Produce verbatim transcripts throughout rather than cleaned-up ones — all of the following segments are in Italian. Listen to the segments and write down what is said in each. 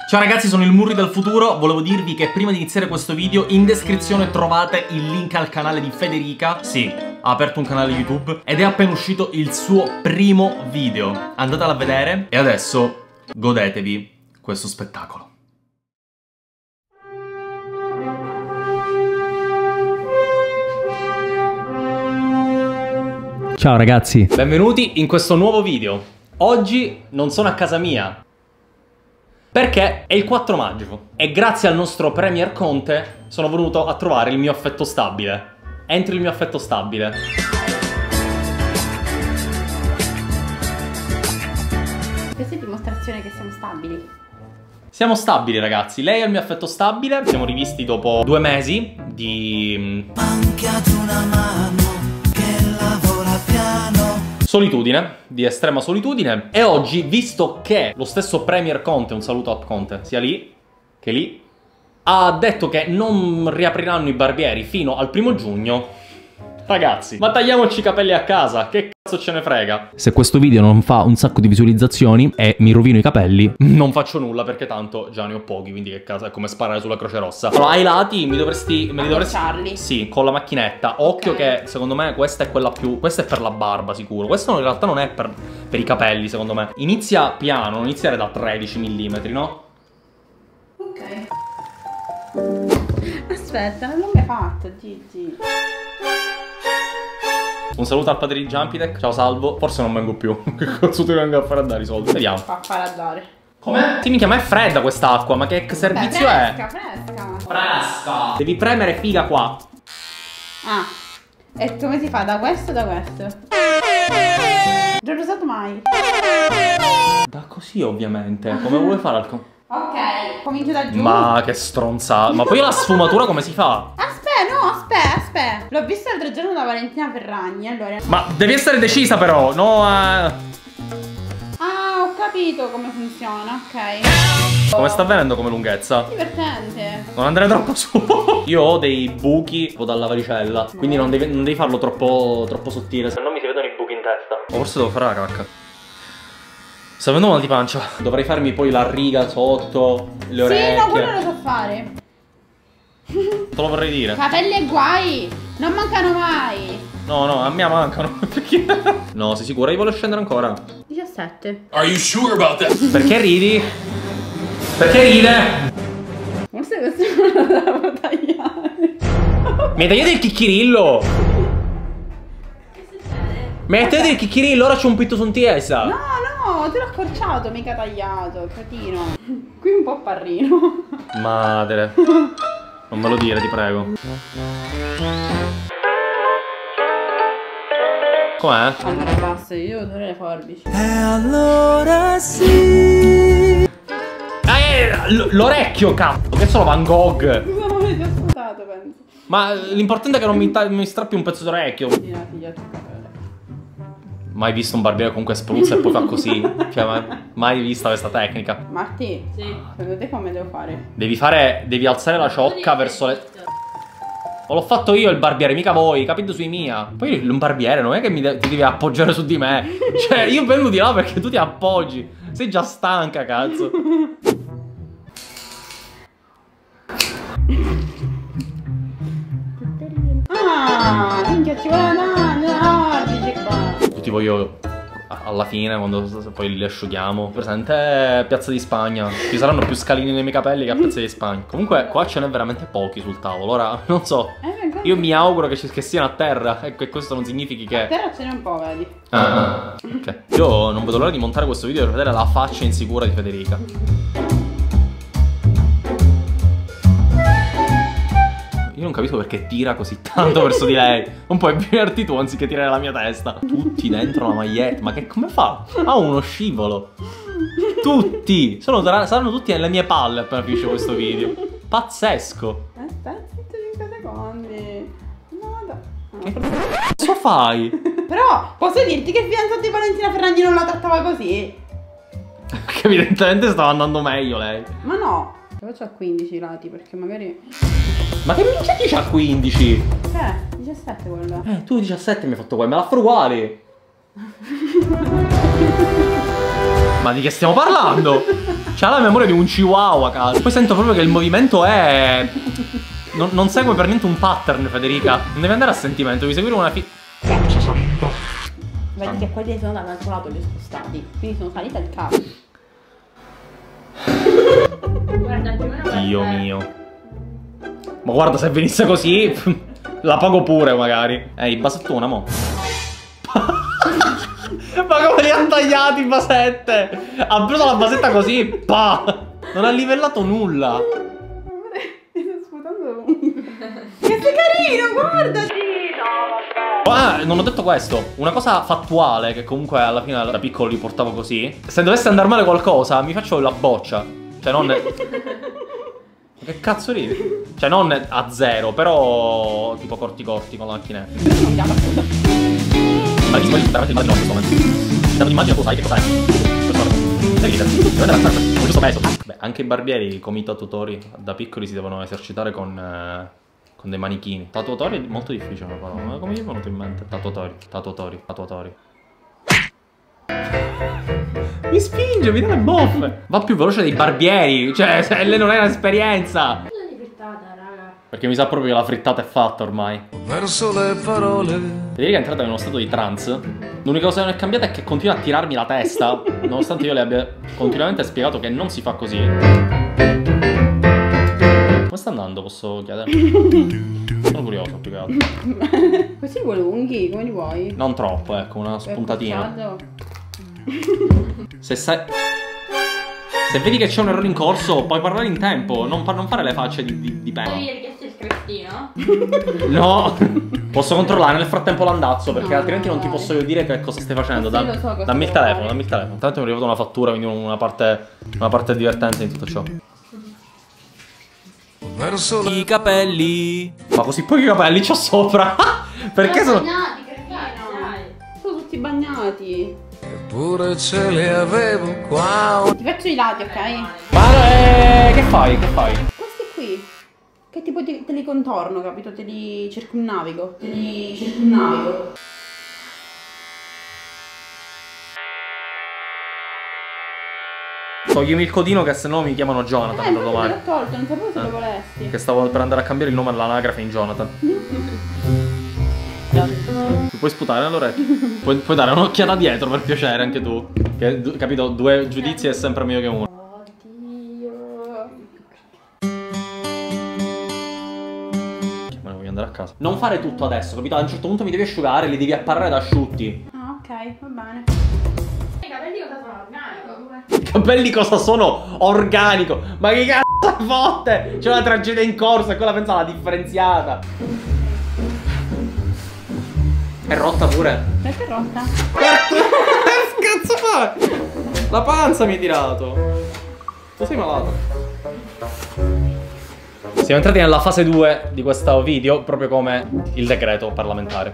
Ciao ragazzi, sono il Murri del futuro. Volevo dirvi che prima di iniziare questo video in descrizione trovate il link al canale di Federica. Sì, ha aperto un canale YouTube ed è appena uscito il suo primo video. Andatela a vedere e adesso godetevi questo spettacolo. Ciao ragazzi, benvenuti in questo nuovo video. Oggi non sono a casa mia perché è il quattro maggio e grazie al nostro Premier Conte sono venuto a trovare il mio affetto stabile. Entri il mio affetto stabile. Questa è dimostrazione che siamo stabili. Siamo stabili ragazzi, lei è il mio affetto stabile. Siamo rivisti dopo due mesi di... Mancate una mano che lavora piano. Solitudine, di estrema solitudine. E oggi, visto che lo stesso Premier Conte, un saluto a Conte, sia lì che lì, ha detto che non riapriranno i barbieri fino al primo giugno, ragazzi, ma tagliamoci i capelli a casa, che cazzo ce ne frega? Se questo video non fa un sacco di visualizzazioni e mi rovino i capelli, non faccio nulla perché tanto già ne ho pochi, quindi che caso, è come sparare sulla Croce Rossa. Allora, ai lati mi dovresti... me li dovresti... Accorciarli. Sì, con la macchinetta. Occhio Okay. che secondo me questa è quella più... questa è per la barba sicuro. Questo in realtà non è per, per i capelli secondo me. Inizia piano, non iniziare da tredici millimetri, no? Ok. Aspetta, non l'ho mai fatto, Gigi. Un saluto al padre di Jumpitech. Ciao Salvo. Forse non vengo più. Che cazzo ti vengo a fare a dare i soldi? Vediamo. Fa fare a dare. Com'è? Sì, minchia, ma è fredda quest'acqua. Ma che servizio Beh, è? fresca, fresca. Fresca. Devi premere figa qua. Ah. E come si fa? Da questo o da questo? Non l'ho usato mai. Da così ovviamente. Come vuoi fare al... Ok, comincio da giù. Ma che stronzata. Ma poi la sfumatura come si fa? Aspetta, no, aspetta, aspetta. L'ho visto l'altro giorno da Valentina Ferragni, allora. Ma devi essere decisa però. No a... Ah, ho capito come funziona, ok. Come sta avvenendo come lunghezza? Divertente. Non andare troppo su. Io ho dei buchi tipo dalla varicella. Quindi non devi, non devi farlo troppo, troppo sottile, se no mi si vedono i buchi in testa. O forse devo fare la cacca. Sto avendo mal di pancia. Dovrei farmi poi la riga sotto, le orecchie. Sì, no, quello lo so fare. Te lo vorrei dire. Capelli e guai. Non mancano mai. No, no, a me mancano. Perché? No, sei sicura? Io voglio scendere ancora. diciassette. Are you sure about that? Perché ridi? Perché ride? Forse questo non lo devo tagliare. Mi hai tagliato il chicchirillo. Che succede? Mi hai tagliato il chicchirillo, ora c'è un pitto su tiesa. No, no, te l'ho accorciato, mica tagliato, cretino. Qui un po' parrino. Madre. Non me lo dire, ti prego. Com'è? Allora basta, io devo usare le forbici. E allora sì. Eh, l'orecchio, cazzo. Che sono Van Gogh. Scusa, ma mi ti ho sputato, penso. Ma l'importante è che non mi, mi strappi un pezzo d'orecchio. Sì, no, ti ho il capello. Mai visto un barbiere comunque spruzza e poi fa così? Cioè, mai, mai vista questa tecnica. Marti, sì. Secondo te come devo fare? Devi fare, devi alzare la ciocca verso le... O l'ho fatto io il barbiere, mica voi, capito sui mia. Poi un barbiere non è che mi de ti devi appoggiare su di me. Cioè, io vengo di là perché tu ti appoggi. Sei già stanca, cazzo. Ah, minchia, ci vuole una forbice qua. Io ti voglio alla fine, quando poi li asciughiamo. Presente Piazza di Spagna. Ci saranno più scalini nei miei capelli che a Piazza di Spagna. Comunque qua ce n'è veramente pochi sul tavolo. Ora, non so. Io mi auguro che, ci, che siano a terra. Ecco, e questo non significhi che... A terra ce n'è un po', vedi. Ah, ok. Io non vedo l'ora di montare questo video per vedere la faccia insicura di Federica. Io non capisco perché tira così tanto verso di lei. Un po' avviarti tu anziché tirare la mia testa. Tutti dentro la maglietta. Ma che come fa? Ha uno scivolo. Tutti. Sono, saranno tutti nelle mie palle appena finisce questo video. Pazzesco. Aspetta cinque secondi. No, da... Che cazzo fai? Però posso dirti che il fidanzato di Valentina Ferragni non la trattava così? Che evidentemente stava andando meglio lei. Ma no. Lo faccio a quindici lati perché magari... Ma che minchia dici a quindici? Eh, diciassette quello. Eh, tu diciassette mi hai fatto qua, me l'ha uguale. Ma di che stiamo parlando? C'ha la memoria di un chihuahua, cazzo. Poi sento proprio che il movimento è... Non, non segue per niente un pattern, Federica. Non devi andare a sentimento, devi seguire una fi... Vedi che quelli sono dall'altro lato, li ho spostati. Quindi sono salita al capo. Guarda, più o meno Dio mio. Ma guarda, se venisse così la pago pure magari. Ehi, basettona, mo. Ma come li ha tagliati i basette? Ha preso la basetta così, pa! Non ha livellato nulla. Mi sto sputando. Che sei carino, guarda! Ah, non ho detto questo. Una cosa fattuale che comunque alla fine da piccolo li portavo così. Se dovesse andare male qualcosa, mi faccio la boccia. Cioè non... Che cazzo ridi? Cioè non a zero, però tipo corti corti con la macchinetta. Ma ti sbagli veramente immagino in questo momento. Ti immagino tu sai che cos'è. Devi ridere. Devi andare a con questo peso. Beh, anche i barbieri come i tatuatori da piccoli si devono esercitare con, eh, con dei manichini. Tatuatori è molto difficile una parola. Ma come gli è venuto in mente? Tatuatori, tatuatori, tatuatori. Mi spinge, mi dà le boffe. Va più veloce dei barbieri. Cioè, se lei non è un'esperienza. Perché mi sa proprio che la frittata è fatta ormai. Verso le parole. Federica è entrata in uno stato di trance. L'unica cosa che non è cambiata è che continua a tirarmi la testa. Nonostante io le abbia continuamente spiegato che non si fa così. Come sta andando, posso chiedere? Sono curioso più che altro. Questi vuoi lunghi, come li vuoi? Non troppo, ecco, una spuntatina. Se sai... Se vedi che c'è un errore in corso, puoi parlare in tempo, non, non fare le facce di, di, di pena. Avevi richiesto il crestino? No! Posso controllare nel frattempo l'andazzo, perché no, altrimenti non ti posso io dire che cosa stai facendo. Da, so cosa dammi il telefono, fare. dammi il telefono. Tanto mi è arrivata una fattura, quindi una parte, una parte divertente in tutto ciò. Verso i capelli. Ma così pochi capelli c'ho sopra. Perché sono... bagnati, cretino. Sono tutti bagnati. Eppure ce li avevo qua. Ti faccio i lati, ok? Ma eh, che fai? Che fai? Questi qui. Che tipo te, te li contorno, capito? Te li circumnavigo. Te li circumnavigo. Toglimi il codino che sennò mi chiamano Jonathan Eh, da domani. l'ho tolto, non sapevo se eh. lo volessi. Che stavo per andare a cambiare il nome all'anagrafe in Jonathan. Mi puoi sputare nell'orecchio? Puoi, puoi dare un'occhiata dietro per piacere anche tu. Che, capito, due giudizi è sempre meglio che uno. Oddio. Ma ne voglio andare a casa. Non fare tutto adesso, capito? A un certo punto mi devi asciugare, li devi apparare da asciutti. Ah, ok, va bene. I capelli cosa sono? Organico? I capelli cosa sono? Organico. Ma che cazzo fotte? C'è una tragedia in corso e quella pensa alla differenziata. È rotta pure. Perché è rotta? Che cazzo fa? La panza mi hai tirato. Tu sei malato. Siamo entrati nella fase due di questo video, proprio come il decreto parlamentare.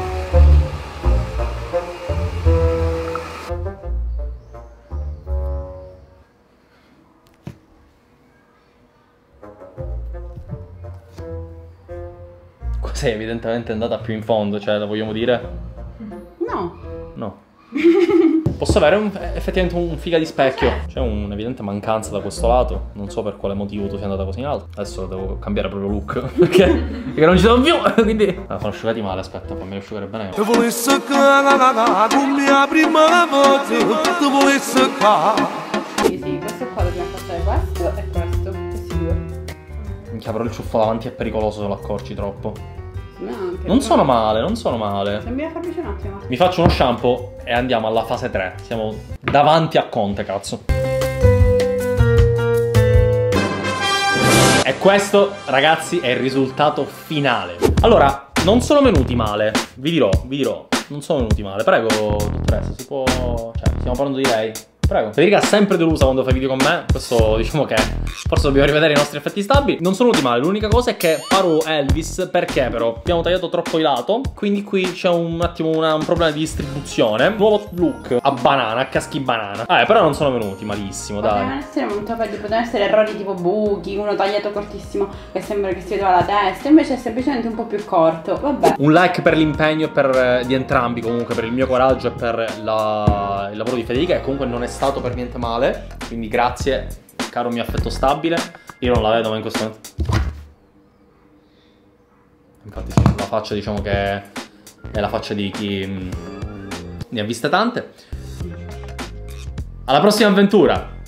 Sei evidentemente andata più in fondo, cioè la vogliamo dire? No. No. Posso avere un, effettivamente un figa di specchio. C'è un'evidente mancanza da questo lato. Non so per quale motivo tu sia andata così in alto. Adesso devo cambiare proprio look. Perché, perché non ci sono più. Quindi ah, sono asciugati male, aspetta, fammi asciugare bene. Ti volessi qua come la prima volta. Ti volessi qua. Sì, sì, questo qua dobbiamo passare questo e questo. Questi due. Minchia, però il ciuffo davanti è pericoloso se lo accorci troppo. Anche, non sono male, non sono male. Se mi avvicini un attimo. Mi faccio uno shampoo e andiamo alla fase tre. Siamo davanti a Conte, cazzo. E questo, ragazzi, è il risultato finale. Allora, non sono venuti male. Vi dirò, vi dirò. Non sono venuti male. Prego, dottoressa, si può... Cioè, stiamo parlando di lei. Prego. Federica è sempre delusa quando fa video con me. Questo diciamo che forse dobbiamo rivedere i nostri effetti stabili. Non sono venuti male. L'unica cosa è che paro Elvis. Perché però? Abbiamo tagliato troppo il lato. Quindi qui c'è un attimo una, un problema di distribuzione. Nuovo look a banana, a caschi banana. Eh, però non sono venuti malissimo, dai. Potevano essere molto peggio. Potevano essere errori tipo buchi. Uno tagliato cortissimo che sembra che si vedeva la testa. Invece è semplicemente un po' più corto. Vabbè. Un like per l'impegno per, di entrambi. Comunque per il mio coraggio e per la, il lavoro di Federica. E comunque non è stato per niente male, quindi grazie, caro mio affetto stabile. Io non la vedo, ma in questo momento... Infatti sì, la faccia diciamo che è la faccia di chi mh, ne ha viste tante. Alla prossima avventura!